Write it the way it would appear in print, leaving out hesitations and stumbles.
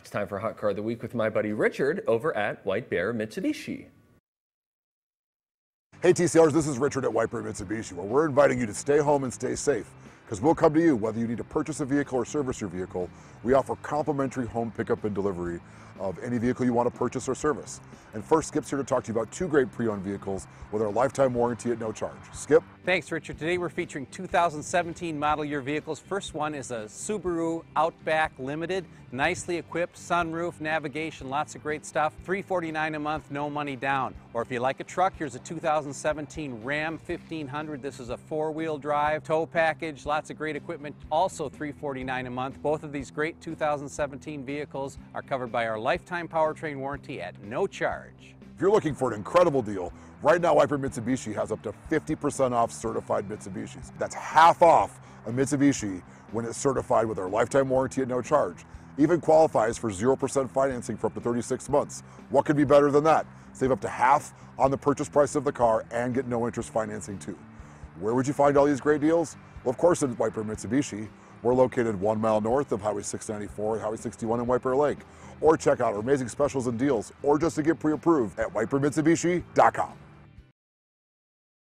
It's time for Hot Car of the Week with my buddy Richard over at White Bear Mitsubishi. Hey TCRs, this is Richard at White Bear Mitsubishi, where we're inviting you to stay home and stay safe, because we'll come to you whether you need to purchase a vehicle or service your vehicle. We offer complimentary home pickup and delivery of any vehicle you want to purchase or service. And first, Skip's here to talk to you about two great pre-owned vehicles with our lifetime warranty at no charge. Skip? Thanks, Richard. Today we're featuring 2017 model year vehicles. First one is a Subaru Outback Limited, nicely equipped, sunroof, navigation, lots of great stuff. $349 a month, no money down. Or if you like a truck, here's a 2017 Ram 1500. This is a four-wheel drive, tow package, lots of great equipment, also $349 a month. Both of these great 2017 vehicles are covered by our lifetime powertrain warranty at no charge. If you're looking for an incredible deal, right now White Bear Mitsubishi has up to 50% off certified Mitsubishis. That's half off a Mitsubishi when it's certified with our lifetime warranty at no charge. Even qualifies for 0% financing for up to 36 months. What could be better than that? Save up to half on the purchase price of the car and get no interest financing too. Where would you find all these great deals? Well, of course, at White Bear Mitsubishi. We're located 1 mile north of Highway 694 and Highway 61 in White Bear Lake. Or check out our amazing specials and deals, or just to get pre-approved at whitebearmitsubishi.com.